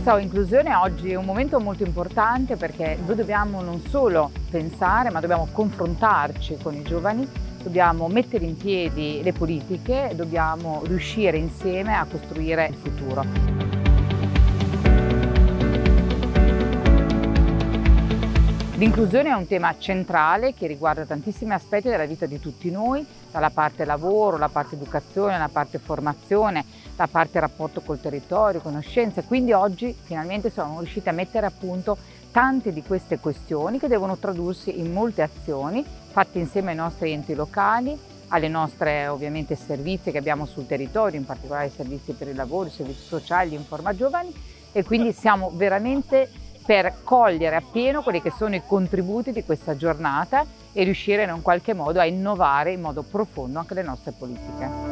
Sicurezza o inclusione oggi è un momento molto importante perché noi dobbiamo non solo pensare, ma dobbiamo confrontarci con i giovani, dobbiamo mettere in piedi le politiche, dobbiamo riuscire insieme a costruire il futuro. L'inclusione è un tema centrale che riguarda tantissimi aspetti della vita di tutti noi, dalla parte lavoro, la parte educazione, la parte formazione, la parte rapporto col territorio, conoscenze. Quindi oggi finalmente siamo riusciti a mettere a punto tante di queste questioni che devono tradursi in molte azioni fatte insieme ai nostri enti locali, alle nostre ovviamente servizi che abbiamo sul territorio, in particolare i servizi per il lavoro, i servizi sociali, Informa Giovani, e quindi siamo veramente per cogliere appieno quelli che sono i contributi di questa giornata e riuscire in un qualche modo a innovare in modo profondo anche le nostre politiche.